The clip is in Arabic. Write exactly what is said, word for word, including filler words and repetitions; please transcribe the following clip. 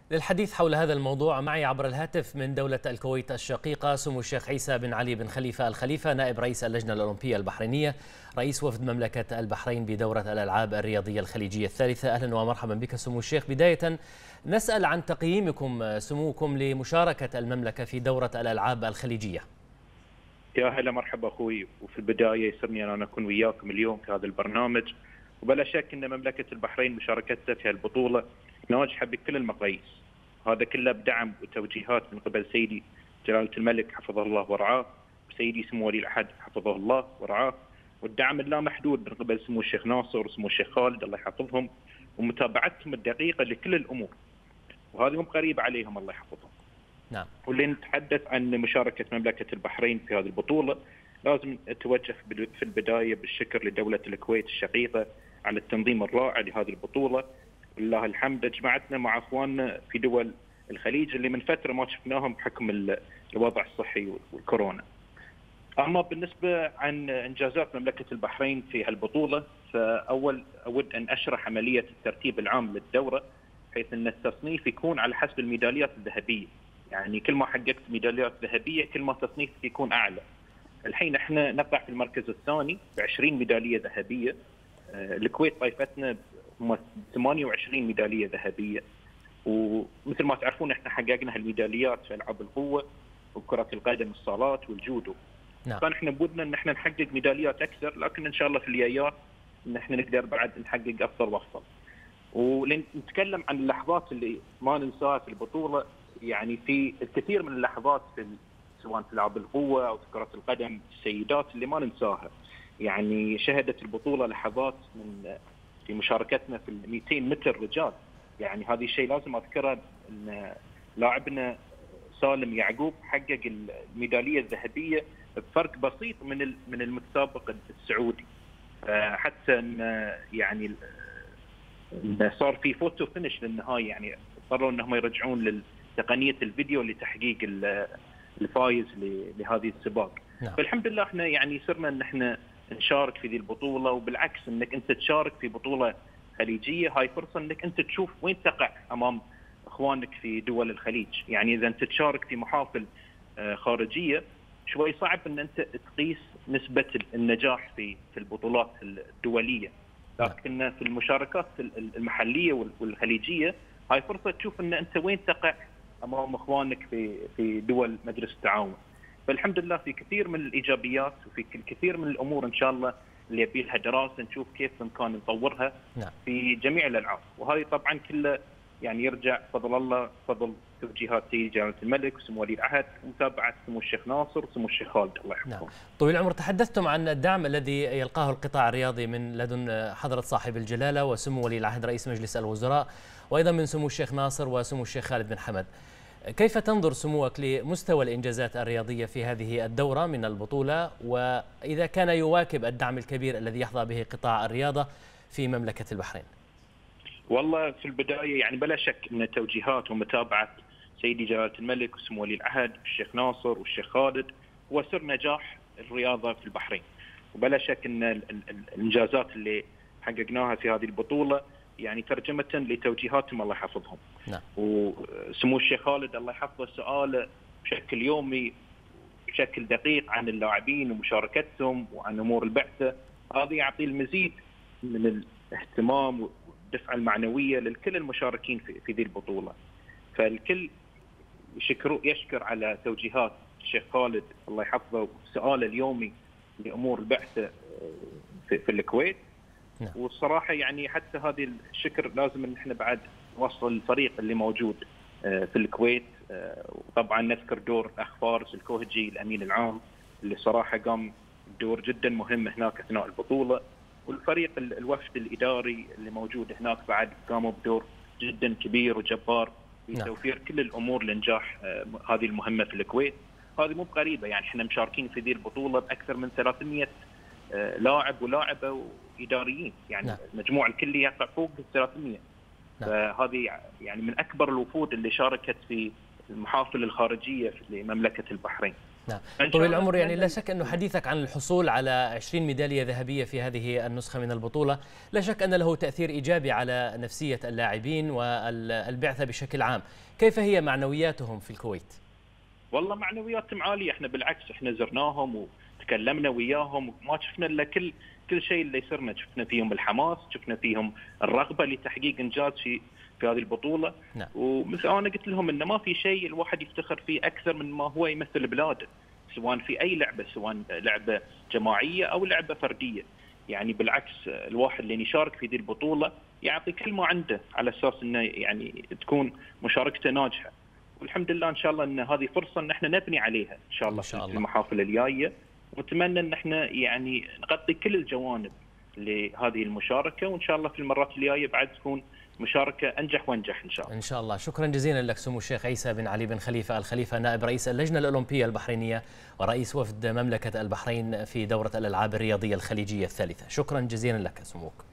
للحديث حول هذا الموضوع معي عبر الهاتف من دولة الكويت الشقيقة سمو الشيخ عيسى بن علي بن خليفة الخليفة، نائب رئيس اللجنة الأولمبية البحرينية، رئيس وفد مملكة البحرين بدورة الألعاب الرياضية الخليجية الثالثة. أهلا ومرحبا بك سمو الشيخ. بداية نسأل عن تقييمكم سموكم لمشاركة المملكة في دورة الألعاب الخليجية. يا هلا مرحبا أخوي، وفي البداية يسرني أن أنا أكون وياكم اليوم في هذا البرنامج. وبلا شك أن مملكة البحرين مشاركتها في هالبطولة ناجحة بكل المقاييس، هذا كله بدعم وتوجيهات من قبل سيدي جلالة الملك حفظه الله ورعاه، وسيدي سمو ولي العهد حفظه الله ورعاه، والدعم اللامحدود من قبل سمو الشيخ ناصر وسمو الشيخ خالد الله يحفظهم، ومتابعتهم الدقيقة لكل الأمور، وهذه مو غريبة عليهم الله يحفظهم. نعم. واللي نتحدث عن مشاركة مملكة البحرين في هذه البطولة لازم أتوجه في البداية بالشكر لدولة الكويت الشقيقة على التنظيم الرائع لهذه البطولة. لله الحمد جمعتنا مع اخواننا في دول الخليج اللي من فتره ما شفناهم بحكم الوضع الصحي والكورونا. اما بالنسبه عن انجازات مملكه البحرين في هالبطوله، فاول اود ان اشرح عمليه الترتيب العام للدوره، حيث ان التصنيف يكون على حسب الميداليات الذهبيه، يعني كل ما حققت ميداليات ذهبيه كل ما تصنيفك يكون اعلى. الحين احنا نقع في المركز الثاني ب عشرين ميداليه ذهبيه، الكويت ضيفتنا هم ثمانية وعشرين ميداليه ذهبيه، ومثل ما تعرفون احنا حققنا هالميداليات في العاب القوه وكره القدم الصالات والجودو. نعم. فنحن بودنا ان احنا نحقق ميداليات اكثر، لكن ان شاء الله في الجايات ان احنا نقدر بعد نحقق افضل وافضل. ونتكلم عن اللحظات اللي ما ننساها في البطوله، يعني في الكثير من اللحظات في سواء في العاب القوه او في كره القدم السيدات اللي ما ننساها. يعني شهدت البطوله لحظات من في مشاركتنا في ال مئتين متر رجال، يعني هذا الشيء لازم اذكره، ان لاعبنا سالم يعقوب حقق الميداليه الذهبيه بفرق بسيط من من المتسابق السعودي. حتى ان يعني إن صار في فوتو فينش للنهايه، يعني اضطروا انهم يرجعون لتقنيه الفيديو لتحقيق الفايز لهذه السباق. نعم. فالحمد لله احنا يعني صرنا ان احنا نشارك في ذي البطوله، وبالعكس انك انت تشارك في بطوله خليجيه هاي فرصه انك انت تشوف وين تقع امام اخوانك في دول الخليج. يعني اذا انت تشارك في محافل خارجيه شوي صعب ان انت تقيس نسبه النجاح في في البطولات الدوليه، لكن في المشاركات المحليه والخليجيه هاي فرصه تشوف ان انت وين تقع امام اخوانك في في دول مجلس التعاون. فالحمد لله في كثير من الايجابيات وفي كثير من الامور ان شاء الله اللي يبي لها دراسه نشوف كيف بامكان نطورها. نعم. في جميع الالعاب، وهذه طبعا كله يعني يرجع فضل الله فضل توجيهات سيدي جلاله الملك وسمو ولي العهد ومتابعه سمو الشيخ ناصر وسمو الشيخ خالد الله يحفظهم. نعم. طويل العمر، تحدثتم عن الدعم الذي يلقاه القطاع الرياضي من لدن حضرة صاحب الجلاله وسمو ولي العهد رئيس مجلس الوزراء، وايضا من سمو الشيخ ناصر وسمو الشيخ خالد بن حمد. كيف تنظر سموك لمستوى الإنجازات الرياضية في هذه الدورة من البطولة، وإذا كان يواكب الدعم الكبير الذي يحظى به قطاع الرياضة في مملكة البحرين؟ والله في البداية يعني بلا شك أن توجيهات ومتابعة سيدي جلالة الملك وسمو ولي العهد والشيخ ناصر والشيخ خالد هو سر نجاح الرياضة في البحرين، وبلا شك أن الإنجازات اللي حققناها في هذه البطولة يعني ترجمة لتوجيهاتهم الله يحفظهم. نعم. وسمو الشيخ خالد الله يحفظه سؤاله بشكل يومي بشكل دقيق عن اللاعبين ومشاركتهم وعن امور البعثه، هذا يعطي المزيد من الاهتمام والدفعه المعنويه للكل المشاركين في في ذي البطوله. فالكل يشكر يشكر على توجيهات الشيخ خالد الله يحفظه وسؤاله اليومي لامور البعثه في, في الكويت. نعم. والصراحه يعني حتى هذه الشكر لازم ان احنا بعد نوصل الفريق اللي موجود في الكويت، وطبعا نذكر دور الاخ فارس الكوهجي الامين العام اللي صراحه قام بدور جدا مهم هناك اثناء البطوله، والفريق الوفد الاداري اللي موجود هناك بعد قاموا بدور جدا كبير وجبار في توفير كل الامور لنجاح هذه المهمه في الكويت. هذه مو غريبه، يعني احنا مشاركين في ذي البطوله باكثر من ثلاثمئة لاعب ولاعبه واداريين، يعني نعم. المجموع الكلي يقع فوق ثلاثمئة. نعم. فهذه يعني من اكبر الوفود اللي شاركت في المحافل الخارجيه في مملكه البحرين. نعم. طويل العمر، يعني لا شك أنه حديثك عن الحصول على عشرين ميدالية ذهبية في هذه النسخة من البطولة لا شك أن له تأثير إيجابي على نفسية اللاعبين والبعثة بشكل عام. كيف هي معنوياتهم في الكويت؟ والله معنوياتهم عالية، احنا بالعكس احنا زرناهم وتكلمنا وياهم وما شفنا الا كل كل شيء اللي يصيرنا، شفنا فيهم الحماس، شفنا فيهم الرغبة لتحقيق إنجاز في في هذه البطولة. نعم. ومثل أنا قلت لهم إنه ما في شيء الواحد يفتخر فيه أكثر من ما هو يمثل بلاده، سواء في أي لعبة، سواء لعبة جماعية أو لعبة فردية. يعني بالعكس الواحد اللي يشارك في هذه البطولة يعطي كل ما عنده على أساس إنه يعني تكون مشاركته ناجحة. والحمد لله إن شاء الله إن هذه فرصة إن احنا نبني عليها إن شاء الله, إن شاء الله. في المحافل الجاية، ونتمنى إن احنا يعني نغطي كل الجوانب لهذه المشاركة، وإن شاء الله في المرات الجاية بعد تكون مشاركة أنجح وأنجح إن شاء الله. إن شاء الله. شكرا جزيلا لك سمو الشيخ عيسى بن علي بن خليفة الخليفة، نائب رئيس اللجنة الأولمبية البحرينية ورئيس وفد مملكة البحرين في دورة الألعاب الرياضية الخليجية الثالثة. شكرا جزيلا لك سموك.